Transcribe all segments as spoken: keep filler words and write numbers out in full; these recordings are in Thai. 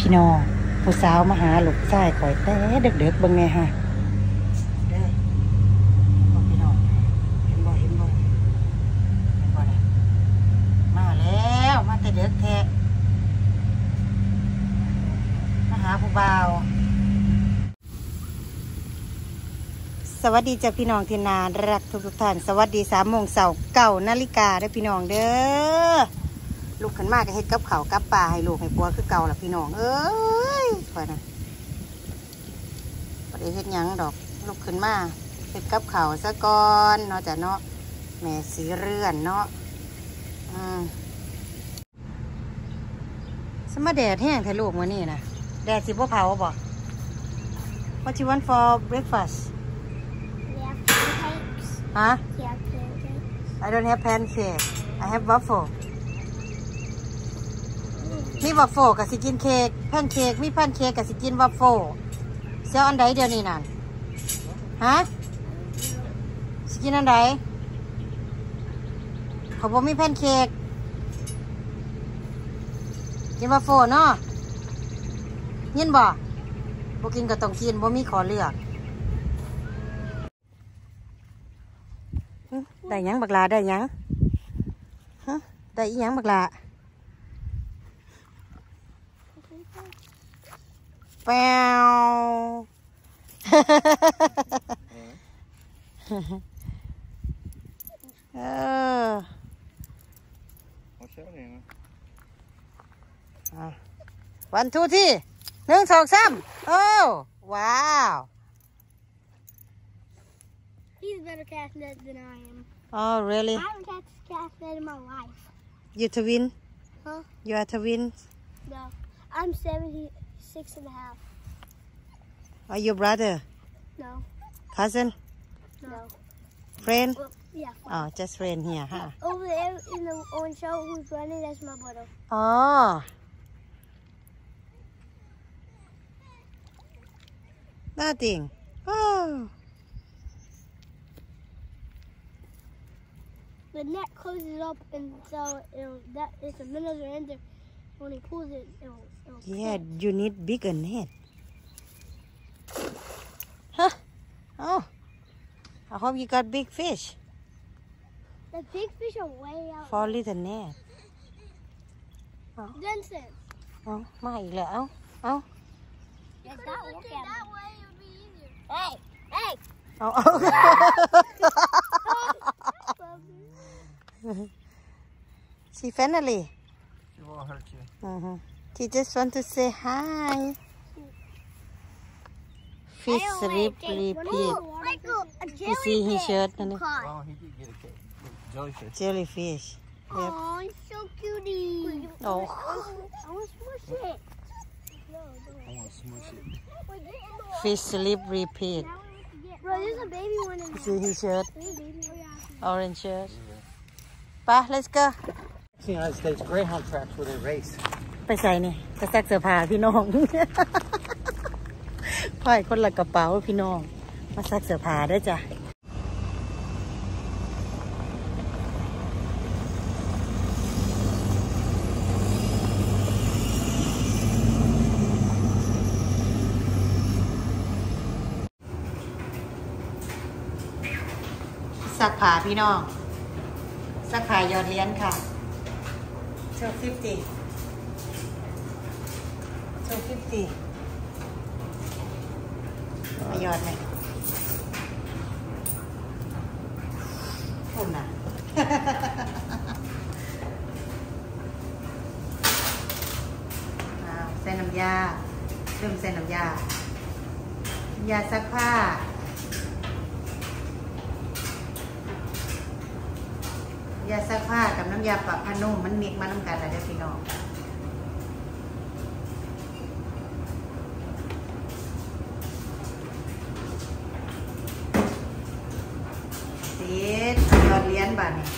พี่น้องผู้สาวมาหาลูกชายข่อยแต่เด็กๆเบิ่งแน่ฮะเด้อบ่พี่น้องเห็นบ่เห็นบ่เห็นบ่ล่ะมาแล้วมาแต่เด็กแท้มาหาผู้บ่าวสวัสดีจ้ะพี่น้องที่น่ารักทุกท่านสวัสดีสามโมงเสาร์เก้านาฬิกาเด้อพี่น้องเด้อลูกขึ้นมาก็เฮ็ดกับข้าวกับปลาให้ลูกให้ปัวคือเก่าล่ะพี่น้องเอ้ยไปนะบ่ได้เฮ็ดหยังดอกลูกขึ้นมาเฮ็ดกับข้าวซะก่อนเนาะจ้ะเนาะแม่สีเรือนเนาะอืมสมาแดดแห้งแท้ลูกมื้อนี้นะแดดสิบ่เผาบ่ What you want for breakfast Huh? Yeah, pancakes. I don't have pancake. I have waffle. มีวัฟเฟิลกับสิกินเค้กแพนเค้กมีแพนเค้กกับสิกินวัฟเฟิลเสียอันใดเดียวนี้นั่นฮะสิกินอันใดเขาบอกมีแพนเค้กกินวัฟเฟิลเนาะยินบ่บ่กินก็ต้องกินบ่มีขอเลือกได้ยังบักลาได้ยังฮะได้อีหยังบักลาแปวเออวันทูที่หนึ่งสองสามโอ้ว้าว He's a better cast net than I am. Oh really? I haven't cast cast net in my life. You twin? Huh? You are twin? No. I'm seventy-six and a half. Are your brother? No. Cousin? No. Friend? Well, yeah. Oh, just friend here, huh? Over there in the orange show who's running, that's my brother. Oh. Nothing. Oh. The net closes up, and so it'll, that if the minnows are in there, when he pulls it, it'll. it'll Yeah, close. you need bigger net. Huh? Oh. I hope you got big fish. The big fish are way out. For little net. Oh. Vincent. Oh, มาอีกแล้ว เอ้า เอ้า Yes, that, look at that way, it would be easier. Hey, hey. เอาเอา She friendly. She won't hurt you. Mm-hmm. She just want to say hi. Fish rib repeat. You see his shirt? Oh, he did get a cake. Jellyfish. Jellyfish. Yep. Oh, it's so cutie. Oh. I want to smush it. I want to smush it. Fish rib repeat. Bro, there's a baby one in You there. see his shirt? There's a baby one. Orange shirt. Pa, let's go. The United States Greyhound tracks where they race. ไปใส่นี่ไปซักเสื้อผ้าพี่น้อง พ่ายคนละกระเป๋าพี่น้องมาซักเสื้อผ้าได้จ้ะซักผ้าพี่น้องซักผ้ายอดเหรียญค่ะโชว์ฟิฟตี้โชว์ฟิฟตี้มายอดไหมผมนะใส่น้ำยาเริ่มใส่น้ำยาน้ำยาซักผ้ายาซักผ้ากับน้ำยาปะผ้านุ่มมันมิกมาน้ำกันแล้วเด้อพี่น้องสียอดเหรียญบาทนี่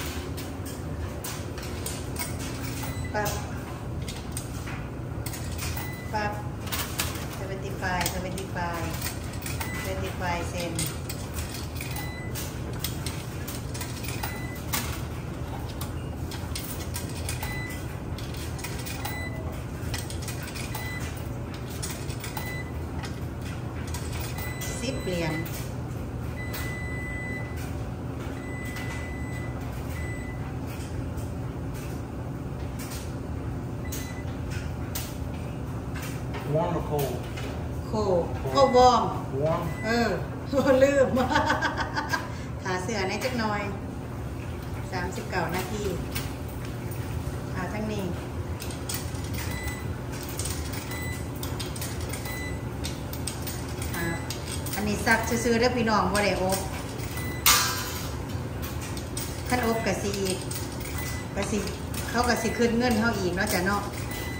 ปั๊บปั๊บเซเวนตี้ไฟเซเวนตี้ไฟเซเวนตี้ไฟเซน โเหรียญ Warm or cold? โคโอ้วอร์ม Warm. เออลืม ขาเสือในจักหน่อยสามสิบเก้านาทีขาทั้งนี้อันนี้ซักซื้อๆเด้อพี่น้องบ่ได้อบขั้นอบกะสิอีกกะสิเขากะสิขึ้นเงินเขาอีกเนาะจ้ะเนาะ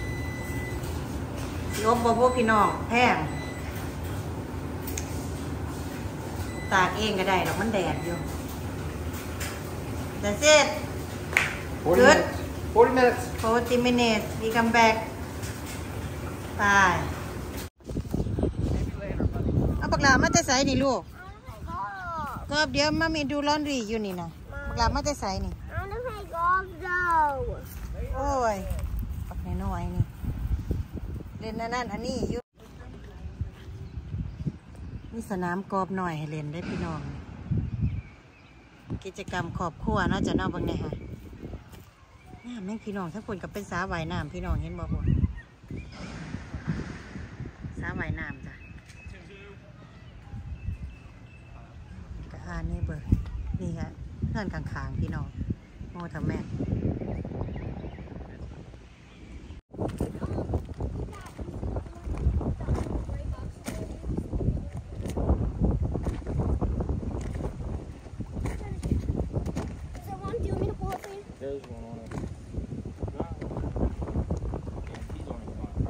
สิอบบ่พวกพี่น้องแพงตากเองก็ได้ดอกมันแดดอยู่ That's it forty Good. minutes. forty minutes. forty minutes we come back ไป Maybe later, buddy. เอาบักหลามาแต่ใส่นี่ลูกก็เดี๋ยวมามีดูลอนดรีอยู่นี่นะบักหลามาแต่ใส่นี่ I want to play golf though. โอ้ยปักน้อยๆนี่เล่นนั่นนั่นอันนี้อยู่นี่สนามกอล์ฟหน่อยให้เล่นได้พี่น้องกิจกรรมครอบครัวเนาะจะนอกบางเนี่ยค่ะน้ำแม่งพี่น้องถ้าคนกับเป็นสาว่ายน้ำพี่น้องเห็นบ่บ่สาว่ายน้ำจ้ะก็อ่านนี่เบอร์นี่ค่ะเพื่อนข้างๆพี่น้องโมทำแม่ There's one on it. No. Okay, he's on his phone.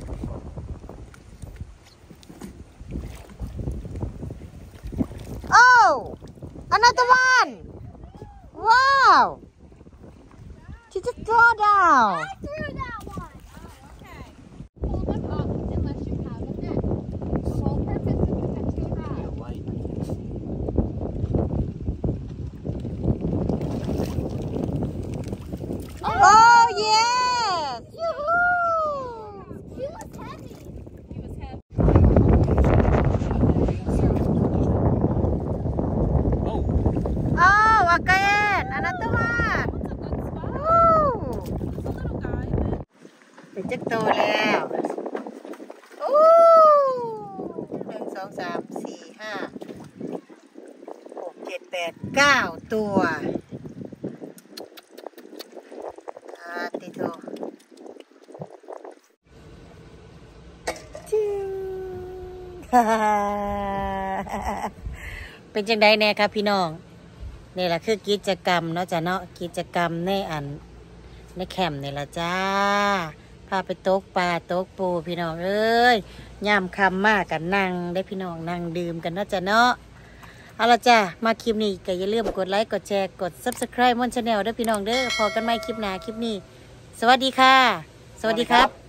Oh another one wow she just draw down I threw that one. Oh, okay. Hold them up unless you have a net. The whole purpose is to catch your hat. Yeah, light. oh yes He was heavy. He was heavy. Oh. oh again another one Ooh. It's a good spot. It's a little guy. เป็นจักโตแล้วโอ้หนึ่งสองสามสี่ห้าหกเจ็ดแปดเก้าตัวอาติโตจิง เป็นจังไดแน่ครับพี่น้องนี่แหละคือกิจกรรมเนาะจ้ะเนาะกิจกรรมในอันในแคมป์นี่ละจ้าพาไปตกปลาตกปูพี่น้องเอ้ยย่ำคำมากกันนั่งได้พี่น้องนั่งดื่มกันเนาะจ้ะเนาะเอาละจ้ามาคลิปนี้ก็อย่าลืมกดไลค์กดแชร์กด ซับสไครบ์ ม่อนชาแนลด้วยพี่น้องเด้อพอกันใหม่คลิปหน้าคลิปนี้สวัสดีค่ะสวัสดีครับ